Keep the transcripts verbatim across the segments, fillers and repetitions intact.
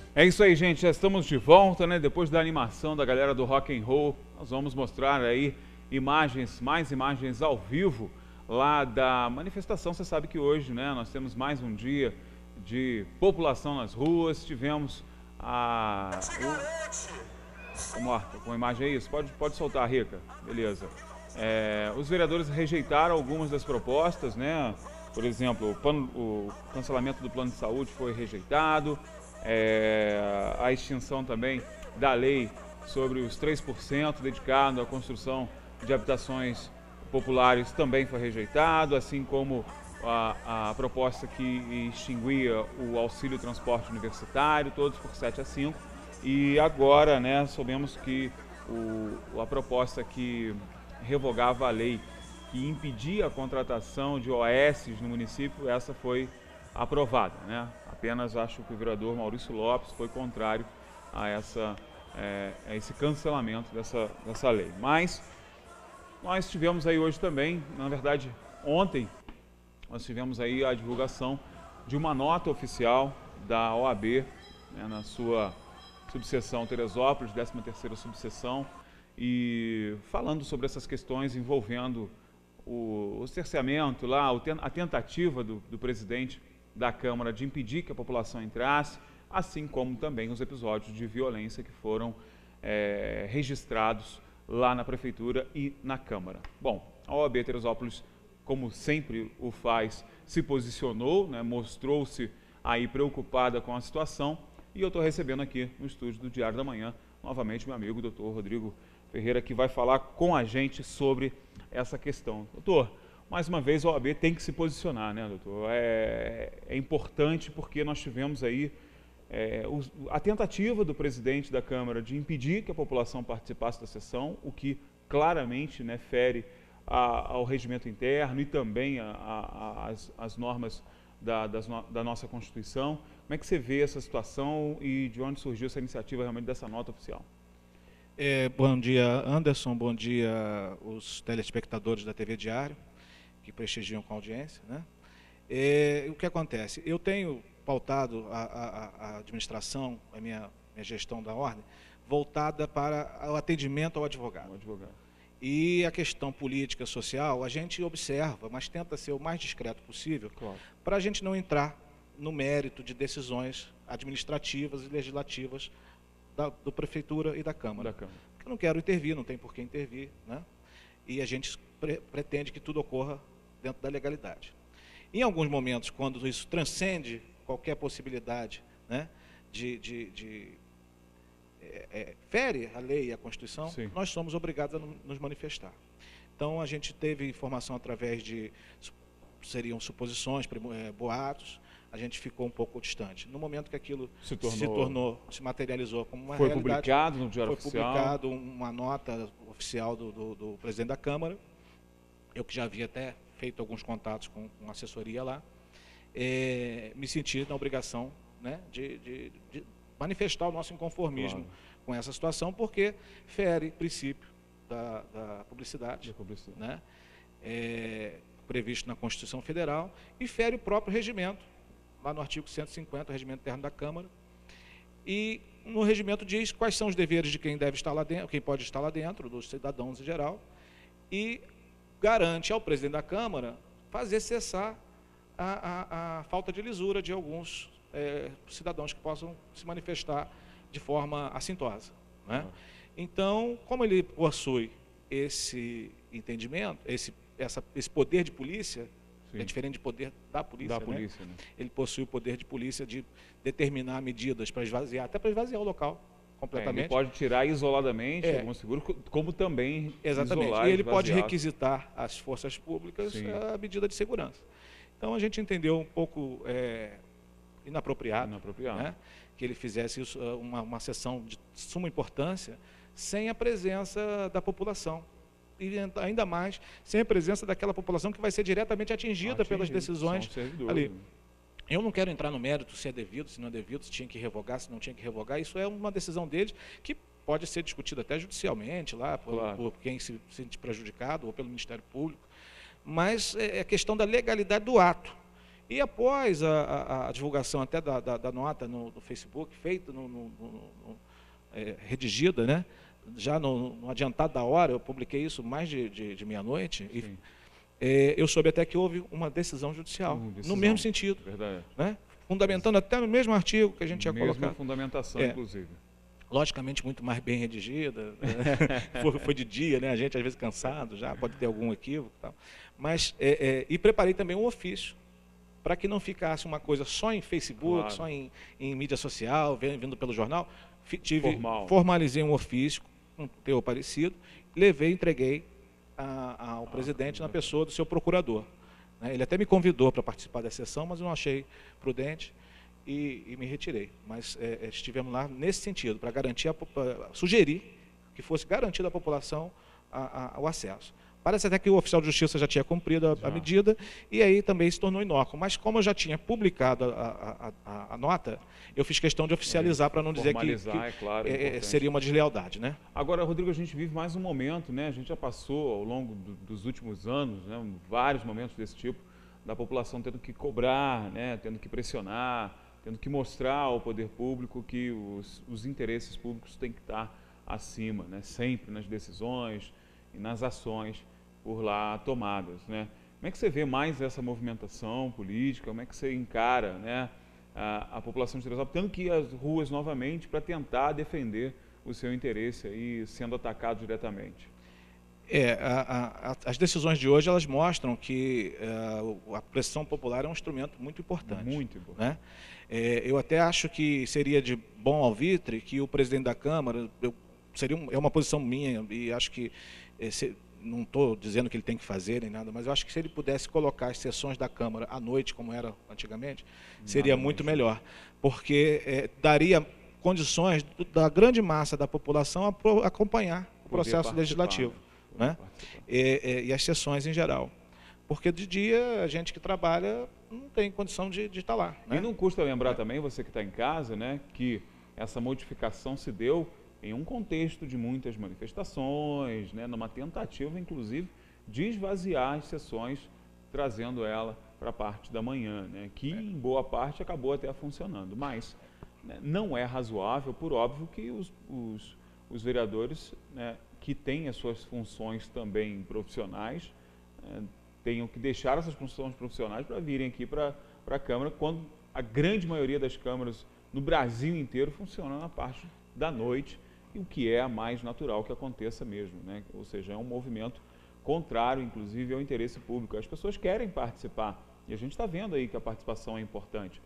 É isso aí, gente. Já estamos de volta, né? Depois da animação da galera do Rock and Roll, nós vamos mostrar aí imagens, mais imagens ao vivo lá da manifestação. Você sabe que hoje, né, nós temos mais um dia de população nas ruas. Tivemos a... O... Marta, com a imagem é isso? Pode, pode soltar, Rica. Beleza. É, os vereadores rejeitaram algumas das propostas, né? Por exemplo, o, plano, o cancelamento do plano de saúde foi rejeitado. É, a extinção também da lei sobre os três por cento dedicado à construção de habitações populares também foi rejeitado, assim como a, a proposta que extinguia o auxílio transporte universitário, todos por sete a cinco. E agora, né, soubemos que o, a proposta que revogava a lei que impedia a contratação de O S no município, essa foi aprovada, né? Apenas acho que o vereador Maurício Lopes foi contrário a, essa, é, a esse cancelamento dessa, dessa lei. Mas nós tivemos aí hoje também, na verdade ontem, nós tivemos aí a divulgação de uma nota oficial da O A B, né, na sua subseção Teresópolis, décima terceira subseção, e falando sobre essas questões envolvendo o, o cerceamento lá, a tentativa do, do presidente da Câmara de impedir que a população entrasse, assim como também os episódios de violência que foram é, registrados lá na Prefeitura e na Câmara. Bom, a O A B Teresópolis, como sempre o faz, se posicionou, né, mostrou-se aí preocupada com a situação, e eu estou recebendo aqui no estúdio do Diário da Manhã, novamente, meu amigo doutor Rodrigo Ferreira, que vai falar com a gente sobre essa questão. Doutor, mais uma vez a O A B tem que se posicionar, né, doutor? É, é importante porque nós tivemos aí é, o, a tentativa do presidente da Câmara de impedir que a população participasse da sessão, o que claramente, né, fere a, ao regimento interno e também a, a, as, as normas da, das, da nossa Constituição. Como é que você vê essa situação e de onde surgiu essa iniciativa realmente dessa nota oficial? É, bom dia, Anderson, bom dia os telespectadores da T V Diário, que prestigiam com a audiência, né? É, o que acontece? Eu tenho pautado a, a, a administração, a minha, minha gestão da ordem, voltada para o atendimento ao advogado. O advogado. E a questão política, social, a gente observa, mas tenta ser o mais discreto possível, Claro, para a gente não entrar no mérito de decisões administrativas e legislativas da do Prefeitura e da Câmara. da Câmara. Porque eu não quero intervir, não tem por que intervir, né? E a gente pre pretende que tudo ocorra dentro da legalidade. Em alguns momentos, quando isso transcende qualquer possibilidade, né, de, de, de é, é, fere a lei e a Constituição, Sim. nós somos obrigados a nos manifestar. Então, a gente teve informação através de, seriam suposições, boatos, a gente ficou um pouco distante. No momento que aquilo se tornou, se, tornou, se materializou como uma foi realidade, publicado no Diário foi Oficial. publicado uma nota oficial do, do, do presidente da Câmara, eu que já havia até feito alguns contatos com, com assessoria lá, é, me senti na obrigação, né, de, de, de manifestar o nosso inconformismo, claro, com essa situação, porque fere princípio da, da publicidade, da publicidade. Né, é, previsto na Constituição Federal, e fere o próprio regimento, lá no artigo cento e cinquenta, o regimento interno da Câmara, e no regimento diz quais são os deveres de quem deve estar lá dentro, quem pode estar lá dentro, dos cidadãos em geral, e garante ao presidente da Câmara fazer cessar a, a, a falta de lisura de alguns é, cidadãos que possam se manifestar de forma assintosa, né? Uhum. Então, como ele possui esse entendimento, esse, essa, esse poder de polícia, sim, é diferente de poder da polícia, da polícia, né? Né? Ele possui o poder de polícia de determinar medidas para esvaziar, até para esvaziar o local completamente. É, ele pode tirar isoladamente é. algum seguro, como também Exatamente. isolar e ele esvaziar. pode requisitar às forças públicas, sim, a medida de segurança. Então a gente entendeu um pouco é, inapropriado, inapropriado. Né, que ele fizesse isso, uma, uma sessão de suma importância sem a presença da população. E ainda mais sem a presença daquela população que vai ser diretamente atingida Atingido, pelas decisões ali. Eu não quero entrar no mérito se é devido, se não é devido, se tinha que revogar, se não tinha que revogar. Isso é uma decisão deles que pode ser discutida até judicialmente, lá, por, claro, por quem se sente prejudicado ou pelo Ministério Público. Mas é questão da legalidade do ato. E após a, a, a divulgação até da, da, da nota no, no Facebook, feita, no, no, no, no, é, redigida, né? Já no, no adiantado da hora, eu publiquei isso mais de, de, de meia-noite, e é, eu soube até que houve uma decisão judicial, uh, decisão, no mesmo sentido. Verdade. Né? Fundamentando até no mesmo artigo que a gente tinha colocado. Mesma fundamentação, é, inclusive. Logicamente, muito mais bem redigida, né? foi, foi de dia, né? A gente às vezes cansado já, pode ter algum equívoco e tal. Mas, é, é, e preparei também um ofício, para que não ficasse uma coisa só em Facebook, claro, só em, em mídia social, vindo pelo jornal. Tive, Formal. Formalizei um ofício com um teor parecido, levei e entreguei a, ao ah, presidente na pessoa do seu procurador. Né? Ele até me convidou para participar da sessão, mas eu não achei prudente e, e me retirei. Mas é, estivemos lá nesse sentido, para garantir, a, pra sugerir que fosse garantido à população a, a, o acesso. Parece até que o oficial de justiça já tinha cumprido a, a medida e aí também se tornou inócuo. Mas como eu já tinha publicado a, a, a, a nota, eu fiz questão de oficializar para não dizer que, que é claro, é, seria uma deslealdade. Né? Agora, Rodrigo, a gente vive mais um momento, né? A gente já passou ao longo do, dos últimos anos, né? vários momentos desse tipo, da população tendo que cobrar, né? Tendo que pressionar, tendo que mostrar ao poder público que os, os interesses públicos têm que estar acima, né? Sempre nas decisões e nas ações por lá tomadas, né? Como é que você vê mais essa movimentação política? Como é que você encara, né, a, a população de Teresópolis tendo que ir às ruas novamente para tentar defender o seu interesse aí sendo atacado diretamente? É, a, a, as decisões de hoje elas mostram que uh, a pressão popular é um instrumento muito importante. Muito importante. Né? É, eu até acho que seria de bom alvitre que o presidente da Câmara, eu, seria um, é uma posição minha e acho que esse, não estou dizendo que ele tem que fazer nem nada, mas eu acho que se ele pudesse colocar as sessões da Câmara à noite, como era antigamente, seria nada muito melhor, porque é, daria condições do, da grande massa da população a pro, acompanhar o processo legislativo, né? E, e, e as sessões em geral. Porque de dia a gente que trabalha não tem condição de, de estar lá. Né? E não custa lembrar também, você que está em casa, né, que essa modificação se deu em um contexto de muitas manifestações, né, numa tentativa, inclusive, de esvaziar as sessões, trazendo ela para a parte da manhã, né, que em boa parte acabou até funcionando. Mas né, não é razoável, por óbvio, que os, os, os vereadores, né, que têm as suas funções também profissionais, né, tenham que deixar essas funções profissionais para virem aqui para a Câmara, quando a grande maioria das câmaras no Brasil inteiro funciona na parte da noite, e o que é a mais natural que aconteça mesmo, né? Ou seja, é um movimento contrário, inclusive, ao interesse público. As pessoas querem participar, e a gente está vendo aí que a participação é importante.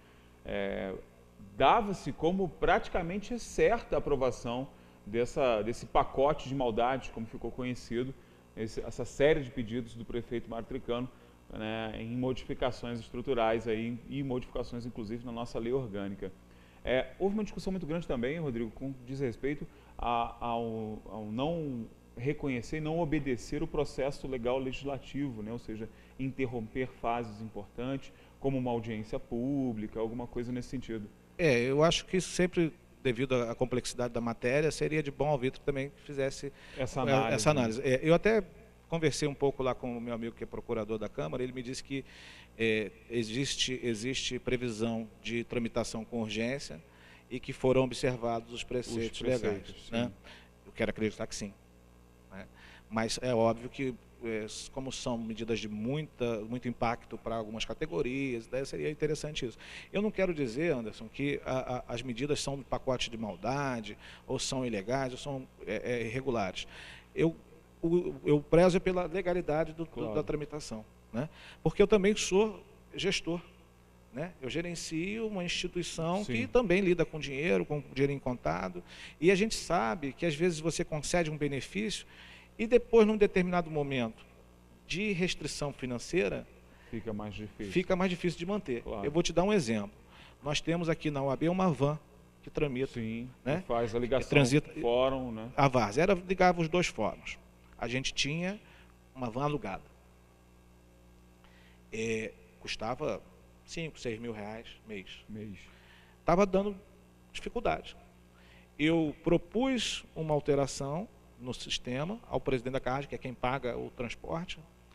É, dava-se como praticamente certa a aprovação dessa, desse pacote de maldades, como ficou conhecido, esse, essa série de pedidos do prefeito Mário Tricano, né, em modificações estruturais aí, e modificações, inclusive, na nossa lei orgânica. É, houve uma discussão muito grande também, Rodrigo, com diz respeito a, ao, ao não reconhecer e não obedecer o processo legal legislativo, né? Ou seja, interromper fases importantes, como uma audiência pública, alguma coisa nesse sentido. É, eu acho que isso sempre, devido à complexidade da matéria, seria de bom alvitre também que fizesse essa análise. Essa análise. Né? É, eu até conversei um pouco lá com o meu amigo que é procurador da Câmara, ele me disse que é, existe, existe previsão de tramitação com urgência e que foram observados os preceitos, os preceitos legais. Né? Eu quero acreditar que sim. Né? Mas é óbvio que, é, como são medidas de muita, muito impacto para algumas categorias, daí seria interessante isso. Eu não quero dizer, Anderson, que a, a, as medidas são do pacote de maldade, ou são ilegais, ou são é, é, irregulares. Eu eu prezo pela legalidade do, claro. da tramitação, né? Porque eu também sou gestor, né? Eu gerencio uma instituição Sim. que também lida com dinheiro, com dinheiro em contado, e a gente sabe que às vezes você concede um benefício e depois, num determinado momento de restrição financeira, fica mais difícil, fica mais difícil de manter. Claro. Eu vou te dar um exemplo. Nós temos aqui na U A B uma van que tramita, Sim, né? que faz a ligação transita, com o fórum, né? A Várzea, era ligava os dois fóruns. A gente tinha uma van alugada. É, custava cinco, seis mil reais mês. mês. Estava dando dificuldade. Eu propus uma alteração no sistema ao presidente da C A R D, que é quem paga o transporte,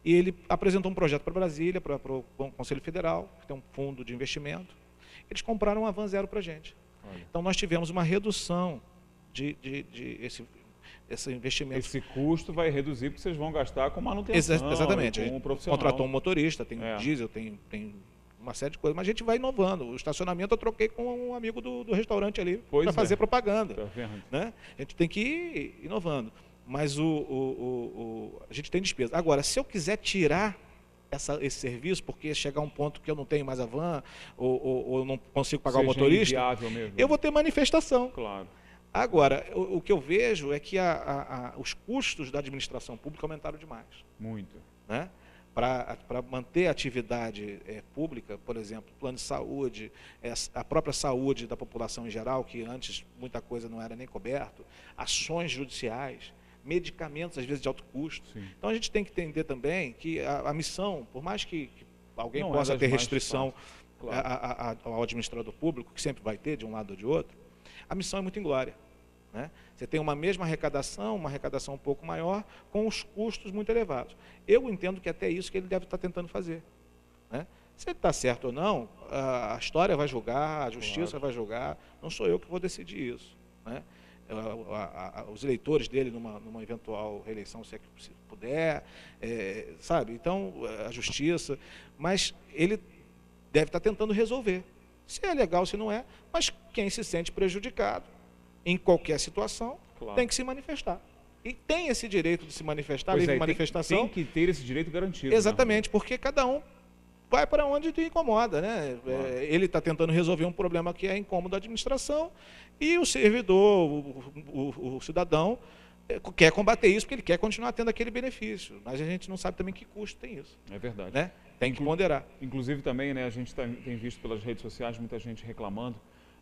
e ele apresentou um projeto para Brasília, para, para o Conselho Federal, que tem um fundo de investimento. Eles compraram uma van zero para a gente. Olha. Então, nós tivemos uma redução de, de, de esse, esse investimento. Esse custo vai reduzir porque vocês vão gastar com manutenção. Exa exatamente. Com um profissional. Contratou um motorista, tem é. diesel, tem, tem uma série de coisas, mas a gente vai inovando. O estacionamento eu troquei com um amigo do, do restaurante ali para fazer é. propaganda. Tá vendo? Né? A gente tem que ir inovando. Mas o, o, o, o, a gente tem despesa. Agora, se eu quiser tirar essa, esse serviço, porque chegar a um ponto que eu não tenho mais a van, ou, ou, ou não consigo pagar Seja o motorista, mesmo. eu vou ter manifestação. Claro. Agora, o, o que eu vejo é que a, a, a, os custos da administração pública aumentaram demais. Muito. Né? Para manter a atividade é, pública, por exemplo, plano de saúde, é, a própria saúde da população em geral, que antes muita coisa não era nem coberto, ações judiciais, medicamentos, às vezes, de alto custo. Sim. Então, a gente tem que entender também que a, a missão, por mais que, que alguém não possa é ter restrição claro. a, a, a, ao administrador público, que sempre vai ter, de um lado ou de outro, a missão é muito inglória. Né? Você tem uma mesma arrecadação, uma arrecadação um pouco maior, com os custos muito elevados. Eu entendo que até isso que ele deve estar tentando fazer. Né? Se ele está certo ou não, a história vai julgar, a justiça claro. vai julgar, não sou eu que vou decidir isso. Né? A, a, a, os eleitores dele numa, numa eventual reeleição, se é que se puder, é, sabe? Então, a justiça, mas ele deve estar tentando resolver. Se é legal, se não é, mas quem se sente prejudicado, em qualquer situação, claro. tem que se manifestar. E tem esse direito de se manifestar, livre é, manifestação. Tem, tem que ter esse direito garantido. Exatamente, né? porque cada um vai para onde te incomoda, né? Claro. É, ele está tentando resolver um problema que é incômodo da administração e o servidor, o, o, o cidadão, é, quer combater isso porque ele quer continuar tendo aquele benefício. Mas a gente não sabe também que custo tem isso. É verdade. Né? Tem que ponderar. Inclusive também, né, a gente tá, tem visto pelas redes sociais muita gente reclamando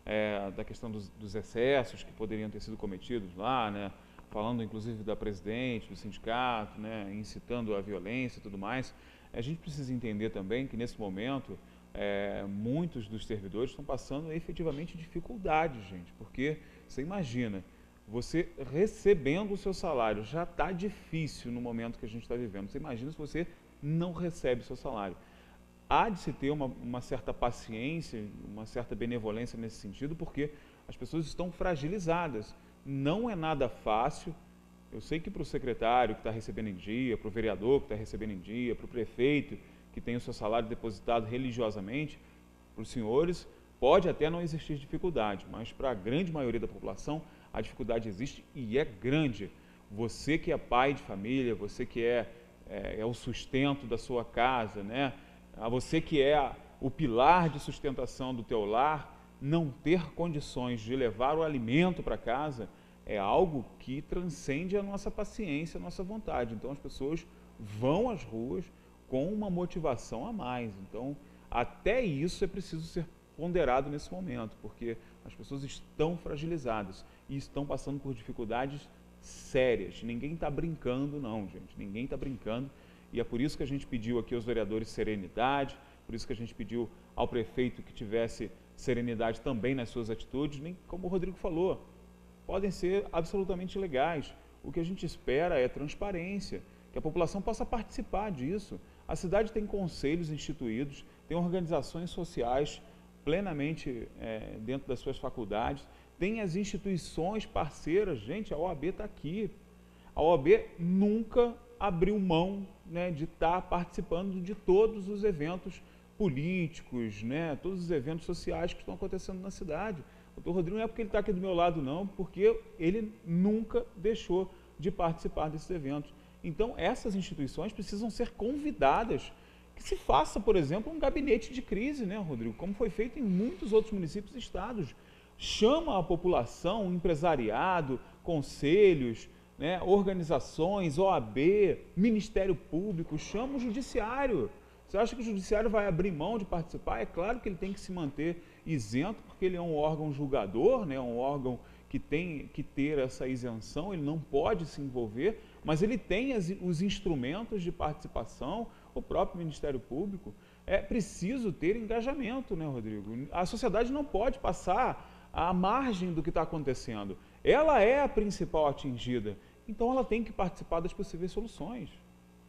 é, da questão dos, dos excessos que poderiam ter sido cometidos lá, né? Falando inclusive da presidente, do sindicato, né, incitando a violência e tudo mais. A gente precisa entender também que, nesse momento, é, muitos dos servidores estão passando efetivamente dificuldades, gente, porque você imagina, você recebendo o seu salário, já está difícil no momento que a gente está vivendo. Você imagina se você não recebe o seu salário. Há de se ter uma, uma certa paciência, uma certa benevolência nesse sentido, porque as pessoas estão fragilizadas. Não é nada fácil. Eu sei que para o secretário que está recebendo em dia, para o vereador que está recebendo em dia, para o prefeito que tem o seu salário depositado religiosamente, para os senhores, pode até não existir dificuldade, mas para a grande maioria da população, a dificuldade existe e é grande. Você que é pai de família, você que é, é, é o sustento da sua casa, né? Você que é a, o pilar de sustentação do teu lar, não ter condições de levar o alimento para casa é algo que transcende a nossa paciência, a nossa vontade. Então, as pessoas vão às ruas com uma motivação a mais. Então, até isso é preciso ser ponderado nesse momento, porque as pessoas estão fragilizadas e estão passando por dificuldades sérias. Ninguém está brincando, não, gente. Ninguém está brincando. E é por isso que a gente pediu aqui aos vereadores serenidade, por isso que a gente pediu ao prefeito que tivesse serenidade também nas suas atitudes, nem como o Rodrigo falou, podem ser absolutamente legais. O que a gente espera é transparência, que a população possa participar disso. A cidade tem conselhos instituídos, tem organizações sociais plenamente é, dentro das suas faculdades, tem as instituições parceiras. Gente, a O A B está aqui. A O A B nunca abriu mão, né, de estar participando de todos os eventos políticos, né, todos os eventos sociais que estão acontecendo na cidade. O doutor Rodrigo não é porque ele está aqui do meu lado, não, porque ele nunca deixou de participar desses eventos. Então, essas instituições precisam ser convidadas, que se faça, por exemplo, um gabinete de crise, né, Rodrigo, como foi feito em muitos outros municípios e estados. Chama a população, o empresariado, conselhos, né, organizações, O A B, Ministério Público, chama o judiciário. Você acha que o judiciário vai abrir mão de participar? É claro que ele tem que se manter isento, porque ele é um órgão julgador, né, um órgão que tem que ter essa isenção, ele não pode se envolver, mas ele tem as, os instrumentos de participação, o próprio Ministério Público. É preciso ter engajamento, né, Rodrigo? A sociedade não pode passar à margem do que está acontecendo. Ela é a principal atingida, então ela tem que participar das possíveis soluções.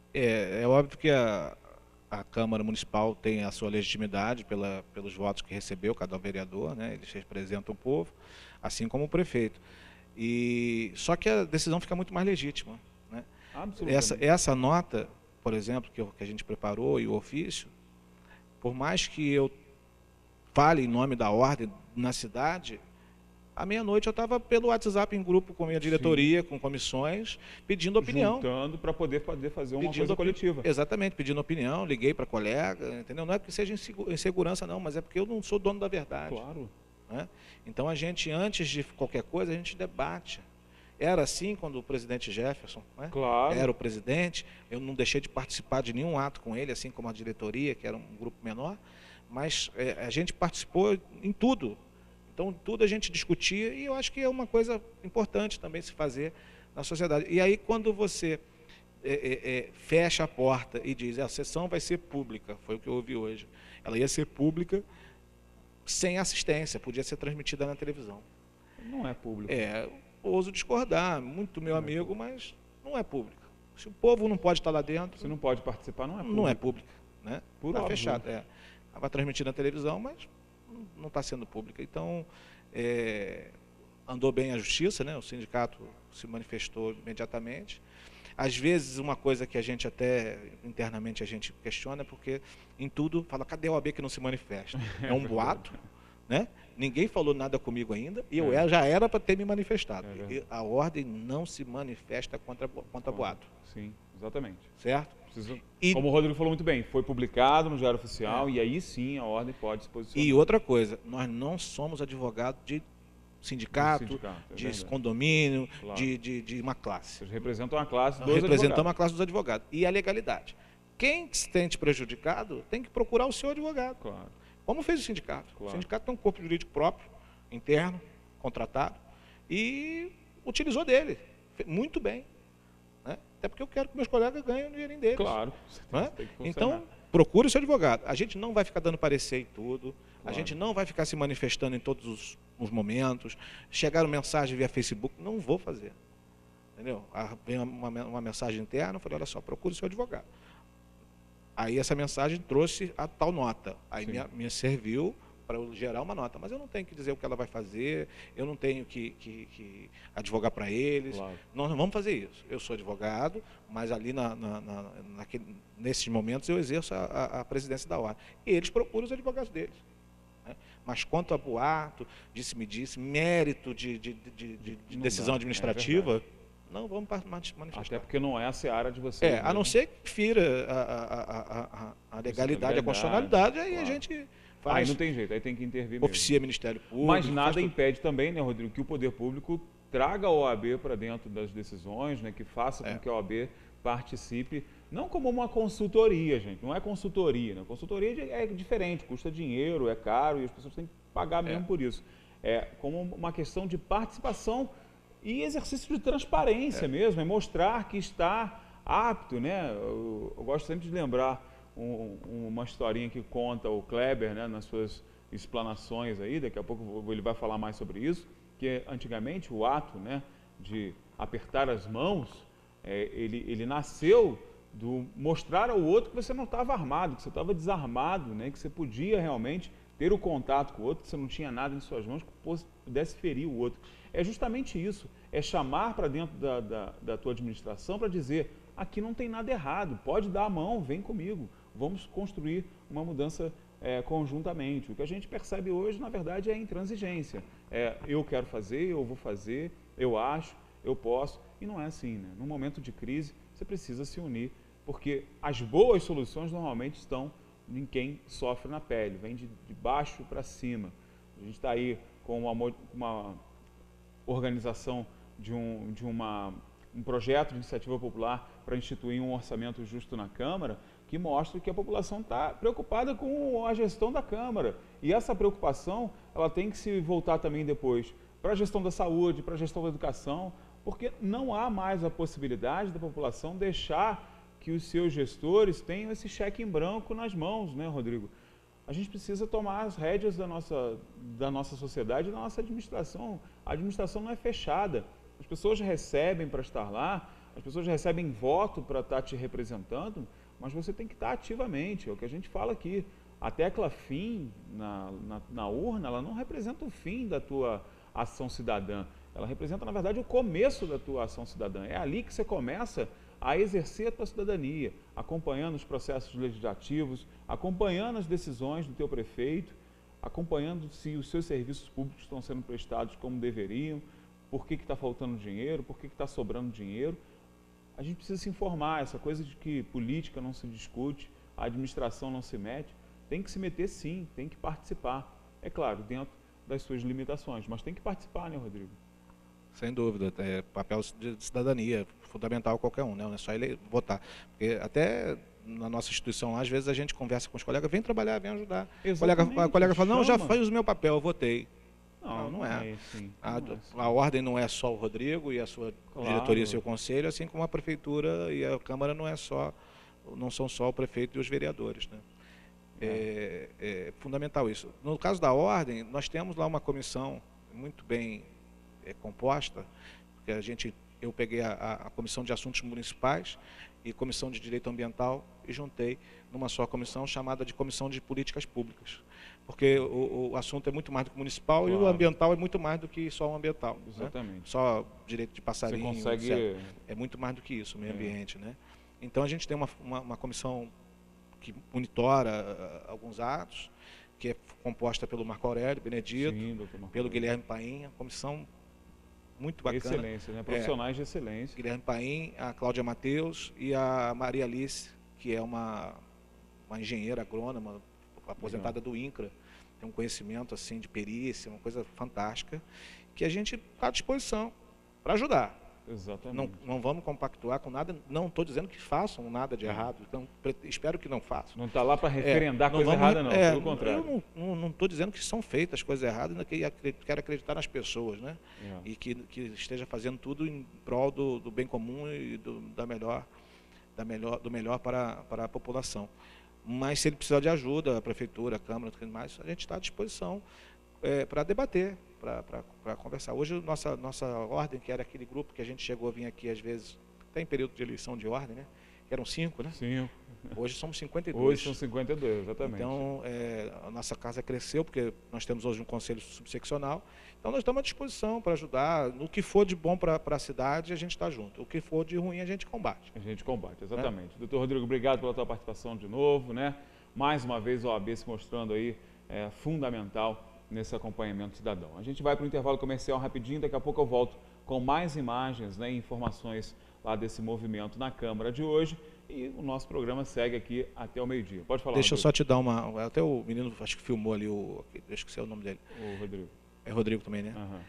É, é óbvio que a, a Câmara Municipal tem a sua legitimidade pela, pelos votos que recebeu cada vereador, né? Eles representam o povo, assim como o prefeito. E, só que a decisão fica muito mais legítima, né? Essa, essa nota, por exemplo, que, eu, que a gente preparou e o ofício, por mais que eu fale em nome da ordem na cidade, à meia-noite eu estava pelo WhatsApp em grupo com a minha diretoria, Sim. com comissões, pedindo opinião. Juntando para poder, poder fazer uma pedindo coisa coletiva. Exatamente, pedindo opinião, liguei para colega, entendeu? Não é porque seja insegurança não, mas é porque eu não sou dono da verdade. Claro. Né? Então a gente, antes de qualquer coisa, a gente debate. Era assim quando o presidente Jefferson, né? Claro. Era o presidente, eu não deixei de participar de nenhum ato com ele, assim como a diretoria, que era um grupo menor, mas é, a gente participou em tudo. Então, tudo a gente discutia e eu acho que é uma coisa importante também se fazer na sociedade. E aí, quando você é, é, é, fecha a porta e diz, a sessão vai ser pública, foi o que eu ouvi hoje, ela ia ser pública sem assistência, podia ser transmitida na televisão. Não é público. É, ouso discordar, muito meu amigo, mas não é pública. Se o povo não pode estar lá dentro... Se não pode participar, não é público. Não é pública. Né? Está fechado, é. Vai transmitir na televisão, mas não está sendo pública. Então, é, andou bem a justiça, né? O sindicato se manifestou imediatamente. Às vezes, uma coisa que a gente até, internamente, a gente questiona, é porque em tudo fala, cadê o O A B que não se manifesta? É um boato, né? Ninguém falou nada comigo ainda, e eu é. já era para ter me manifestado. É a ordem não se manifesta contra, contra boato. Sim, exatamente. Certo? Preciso, e, como o Rodrigo falou muito bem, foi publicado no Diário Oficial, é. e aí sim a ordem pode se posicionar. E outra coisa, nós não somos advogados de sindicato, de, sindicato, é de verdade. condomínio, claro. de, de, de uma classe. Vocês representam a classe dos nós advogados. Representamos a classe dos advogados. E a legalidade. Quem se sente prejudicado tem que procurar o seu advogado. Claro. Como fez o sindicato. Claro. O sindicato tem um corpo jurídico próprio, interno, contratado, e utilizou dele. Muito bem. Né? Até porque eu quero que meus colegas ganhem o dinheirinho deles. Claro. Né? Então, procure o seu advogado. A gente não vai ficar dando parecer em tudo. Claro. A gente não vai ficar se manifestando em todos os, os momentos. Chegaram mensagem via Facebook, não vou fazer. Entendeu? Vem uma, uma mensagem interna, eu falei, olha só, procure o seu advogado. Aí essa mensagem trouxe a tal nota. Aí me, me serviu para eu gerar uma nota. Mas eu não tenho que dizer o que ela vai fazer, eu não tenho que, que, que advogar para eles. Claro. Nós não vamos fazer isso. Eu sou advogado, mas ali na, na, na, naquele, nesses momentos eu exerço a, a, a presidência da ordem. E eles procuram os advogados deles. Né? Mas quanto a boato, disse-me-disse, mérito de, de, de, de, de decisão dá, administrativa... É não vamos manifestar. Até porque não é a seara de vocês. É, mesmo. A não ser que fira a, a, a, a legalidade, a constitucionalidade, aí claro. a gente faz. Aí não tem jeito, aí tem que intervir oficia mesmo. Ministério Público. Mas nada impede também, né, Rodrigo, que o poder público traga a O A B para dentro das decisões, né, que faça com é. que a O A B participe, não como uma consultoria, gente, não é consultoria, né? Consultoria é diferente, custa dinheiro, é caro e as pessoas têm que pagar mesmo é. por isso. É como uma questão de participação e exercício de transparência é. mesmo, é mostrar que está apto, né? Eu, eu gosto sempre de lembrar um, uma historinha que conta o Kleber, né, nas suas explanações aí, daqui a pouco ele vai falar mais sobre isso, que antigamente o ato, né, de apertar as mãos, é, ele, ele nasceu do mostrar ao outro que você não estava armado, que você estava desarmado, né, que você podia realmente ter o contato com o outro, que você não tinha nada em suas mãos que pudesse ferir o outro. É justamente isso, é chamar para dentro da, da, da tua administração para dizer, aqui não tem nada errado, pode dar a mão, vem comigo, vamos construir uma mudança é, conjuntamente. O que a gente percebe hoje, na verdade, é a intransigência. É, eu quero fazer, eu vou fazer, eu acho, eu posso, e não é assim, né? Num momento de crise, você precisa se unir, porque as boas soluções normalmente estão em quem sofre na pele, vem de, de baixo para cima. A gente está aí com uma, uma organização de, um, de uma, um projeto de iniciativa popular para instituir um orçamento justo na Câmara, que mostra que a população está preocupada com a gestão da Câmara. E essa preocupação ela tem que se voltar também depois para a gestão da saúde, para a gestão da educação, porque não há mais a possibilidade da população deixar que os seus gestores tenham esse cheque em branco nas mãos, né, Rodrigo? A gente precisa tomar as rédeas da nossa, da nossa sociedade e da nossa administração. A administração não é fechada. As pessoas recebem para estar lá, As pessoas recebem voto para estar te representando, mas você tem que estar ativamente, é o que a gente fala aqui. A tecla fim na, na, na urna, ela não representa o fim da tua ação cidadã, ela representa, na verdade, o começo da tua ação cidadã. É ali que você começa a exercer a tua cidadania, acompanhando os processos legislativos, acompanhando as decisões do teu prefeito, acompanhando se os seus serviços públicos estão sendo prestados como deveriam, por que está faltando dinheiro, por que está sobrando dinheiro. A gente precisa se informar, essa coisa de que política não se discute, a administração não se mete, tem que se meter sim, tem que participar. É claro, dentro das suas limitações, mas tem que participar, né, Rodrigo? Sem dúvida, é papel de cidadania, fundamental qualquer um, né? Não é só ele votar. Porque até na nossa instituição, às vezes a gente conversa com os colegas, vem trabalhar, vem ajudar. O colega, a colega fala, não, já fiz o meu papel, eu votei. Não, não, não é. é assim, a, não é assim. A ordem não é só o Rodrigo e a sua claro. diretoria e seu conselho, assim como a prefeitura e a Câmara não é só, não são só o prefeito e os vereadores, né? É, é fundamental isso. No caso da ordem, nós temos lá uma comissão muito bem é, composta, porque a gente, eu peguei a, a comissão de assuntos municipais e comissão de direito ambiental e juntei numa só comissão chamada de comissão de políticas públicas, porque o, o assunto é muito mais do que municipal claro. e o ambiental é muito mais do que só o ambiental. Exatamente. Né? Só direito de passarinho, você consegue... etcétera. É muito mais do que isso, o meio é. ambiente, né? Então a gente tem uma, uma, uma comissão que monitora uh, alguns atos, que é composta pelo Marco Aurélio Benedito, Sim, pelo Guilherme Paim, comissão muito bacana. Excelência, né? Profissionais é, de excelência. Guilherme Paim, a Cláudia Mateus e a Maria Alice, que é uma, uma engenheira agrônoma, aposentada Legal. do INCRA, tem um conhecimento assim de perícia, uma coisa fantástica, que a gente está à disposição para ajudar. Exatamente. Não, não vamos compactuar com nada, não estou dizendo que façam nada de errado, então espero que não façam. Não está lá para referendar é, coisa vamos, errada não, é, pelo contrário. Eu não estou dizendo que são feitas coisas erradas, que quero acreditar nas pessoas, né? É. E que, que esteja fazendo tudo em prol do, do bem comum e do, da melhor, da melhor, do melhor para, para a população. Mas se ele precisar de ajuda, a prefeitura, a Câmara, tudo mais, a gente está à disposição é, para debater, para conversar. Hoje, nossa, nossa ordem, que era aquele grupo que a gente chegou a vir aqui, às vezes, até em período de eleição de ordem, né? Que eram cinco, né? Cinco. Hoje somos cinquenta e dois. Hoje são cinquenta e dois, exatamente. Então, é, a nossa casa cresceu, porque nós temos hoje um conselho subseccional. Então, nós estamos à disposição para ajudar. No que for de bom para a cidade, a gente está junto. O que for de ruim, a gente combate. A gente combate, exatamente. É? Doutor Rodrigo, obrigado pela tua participação de novo, né? Mais uma vez, a O A B se mostrando aí é, fundamental nesse acompanhamento cidadão. A gente vai para o intervalo comercial rapidinho, daqui a pouco eu volto com mais imagens, né, e informações lá desse movimento na Câmara de hoje, e o nosso programa segue aqui até o meio-dia. Pode falar, Deixa Rodrigo. eu só te dar uma... Até o menino, acho que filmou ali, o, acho que sei o nome dele. O Rodrigo. É Rodrigo também, né? Uhum.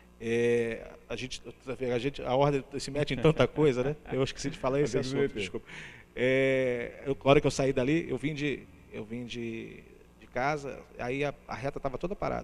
É, a, gente, a gente, a ordem se mete em tanta coisa, né? Eu esqueci de falar esse assunto, desculpa. É, eu, a hora que eu saí dali, eu vim de, eu vim de, de casa, aí a, a reta estava toda parada,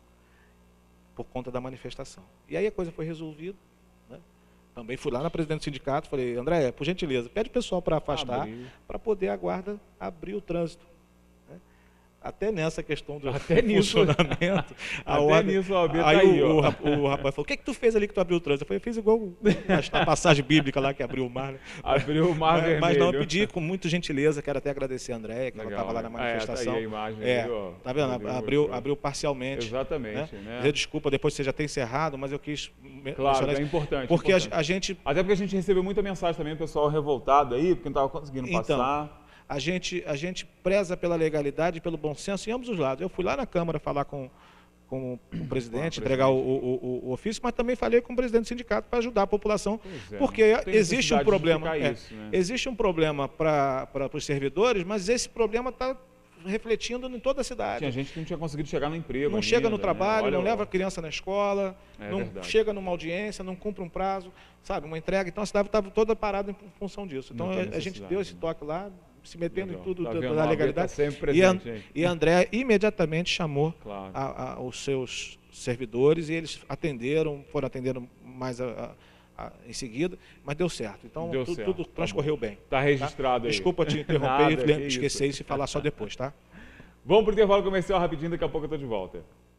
por conta da manifestação. E aí a coisa foi resolvida, né? Também fui lá na presidente do sindicato, falei, André, por gentileza, pede o pessoal para afastar, para poder a guarda abrir o trânsito. Né? Até nessa questão do Até funcionamento. A Até ordem, nisso, a O A B aí tá aí, o, o, o rapaz falou, o que é que tu fez ali que tu abriu o trânsito? Eu falei, eu fiz igual a passagem bíblica lá que abriu o mar. Né? Abriu o mar mas, vermelho. Mas não, eu pedi com muita gentileza, quero até agradecer a Andréia, que Legal, ela estava lá na manifestação. Ah, é, tá aí a imagem. É, viu? Tá vendo? Abriu, abriu, abriu parcialmente. Exatamente. Né? Né? Dizer desculpa, depois você já tem encerrado, mas eu quis Claro, mencionar é importante. Porque importante. A, a gente... Até porque a gente recebeu muita mensagem também, o pessoal revoltado aí, porque não estava conseguindo então, passar. A gente, a gente preza pela legalidade e pelo bom senso em ambos os lados. Eu fui lá na Câmara falar com, com o presidente, Bom, entregar o, presidente. o, o, o ofício, mas também falei com o presidente do sindicato para ajudar a população, é, porque existe um problema. É, isso, né? Existe um problema para os servidores, mas esse problema está refletindo em toda a cidade. Tinha gente que não tinha conseguido chegar no emprego. Não ainda, chega no trabalho, né? não Olha, leva a criança na escola, é não verdade. chega numa audiência, não cumpre um prazo, sabe, uma entrega. Então a cidade estava toda parada em função disso. Então a, a gente deu esse toque lá, se metendo Legal. em tudo Tá da, vendo? da legalidade. Tá sempre presente, e, a, hein? e André imediatamente chamou claro. a, a, os seus servidores e eles atenderam, foram atendendo mais a, a, a, em seguida, mas deu certo. Então deu tu, certo. tudo Tá transcorreu bom. bem. Está registrado tá? aí. Desculpa te interromper e esquecer isso e falar só depois, tá? Vamos para o intervalo comercial rapidinho, daqui a pouco eu estou de volta.